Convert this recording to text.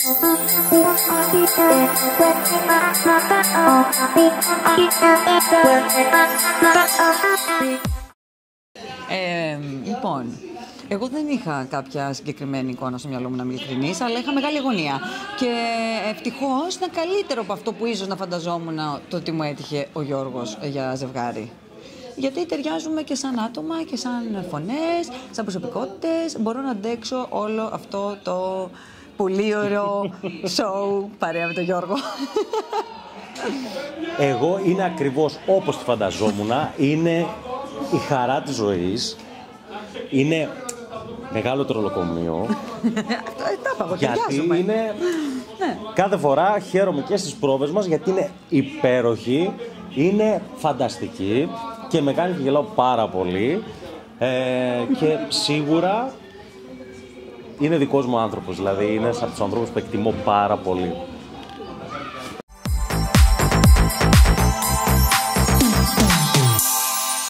Λοιπόν, εγώ δεν είχα κάποια συγκεκριμένη εικόνα στο μυαλό μου, να είμαι ειλικρινής, αλλά είχα μεγάλη αγωνία. Και ευτυχώς ήταν καλύτερο από αυτό που ίσως να φανταζόμουν το ότι μου έτυχε ο Γιώργος για ζευγάρι. Γιατί ταιριάζουμε και σαν άτομα και σαν φωνές, σαν προσωπικότητες. Μπορώ να αντέξω όλο αυτό το πολύ ωραίο show παρέα με τον Γιώργο. Εγώ είναι ακριβώς όπως τη φανταζόμουν. Είναι η χαρά της ζωής. Είναι μεγάλο τρολοκομείο. Γιατί είναι... Κάθε φορά χαίρομαι και στις πρόβες μας, γιατί είναι υπέροχη, είναι φανταστική και με κάνει και γελάω πάρα πολύ. Και σίγουρα είναι δικός μου άνθρωπος, δηλαδή είναι από τους ανθρώπους που εκτιμώ πάρα πολύ.